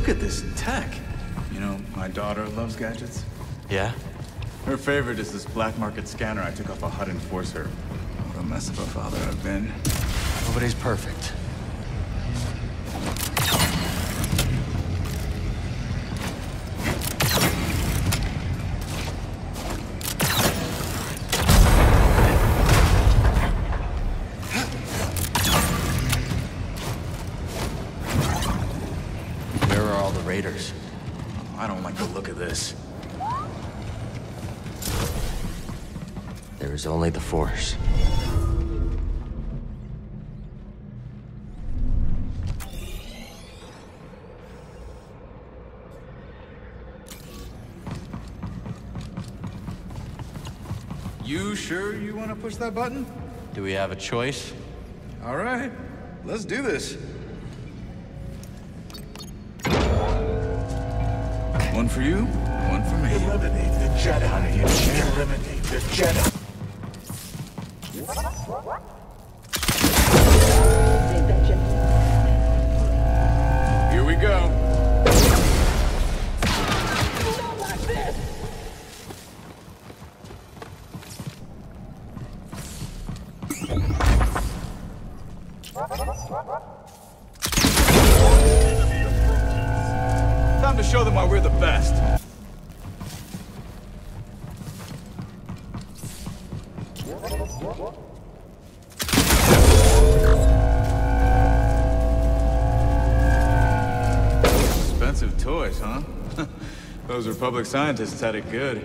look at this tech. You know, my daughter loves gadgets. Yeah? Her favorite is this black market scanner I took off a HUD enforcer. What a mess of a father I've been. Nobody's perfect. Where are all the raiders? I don't like the look of this. There is only the Force. You sure you want to push that button? Do we have a choice? All right, let's do this. One for you, one for me. Eliminate the Jedi. Eliminate the Jedi. Here we go. Time to show them why we're the best. Expensive toys, huh? Those Republic scientists had it good.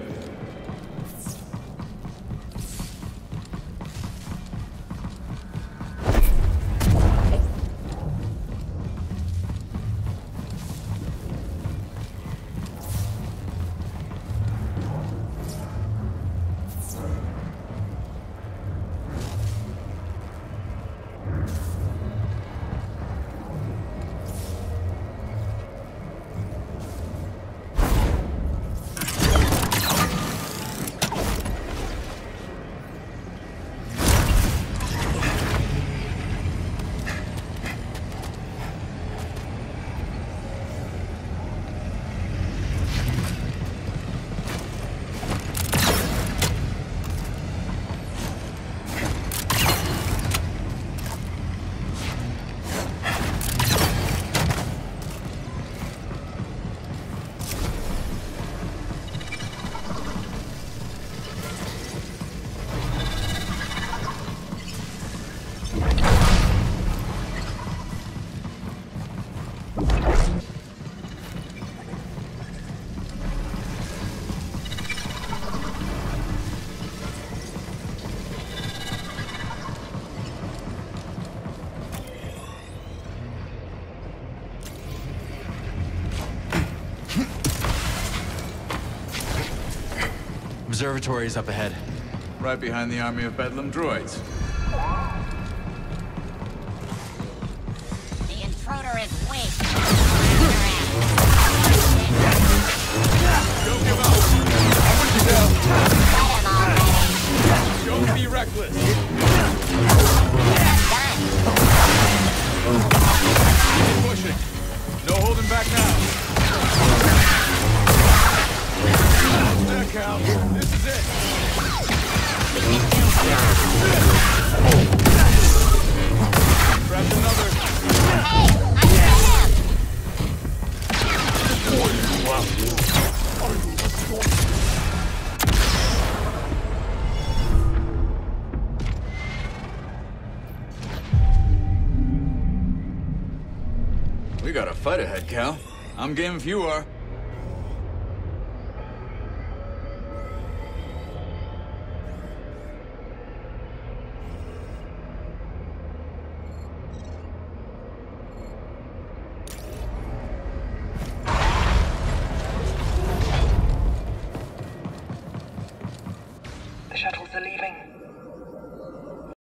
Observatory is up ahead. Right behind the army of Bedlam droids. The intruder is weak. Don't give up. I'm with you now. Don't be reckless. Keep pushing. No holding back now. There, Cal. This is it. Grab another. Hey, I got him! We got a fight ahead, Cal. I'm game if you are.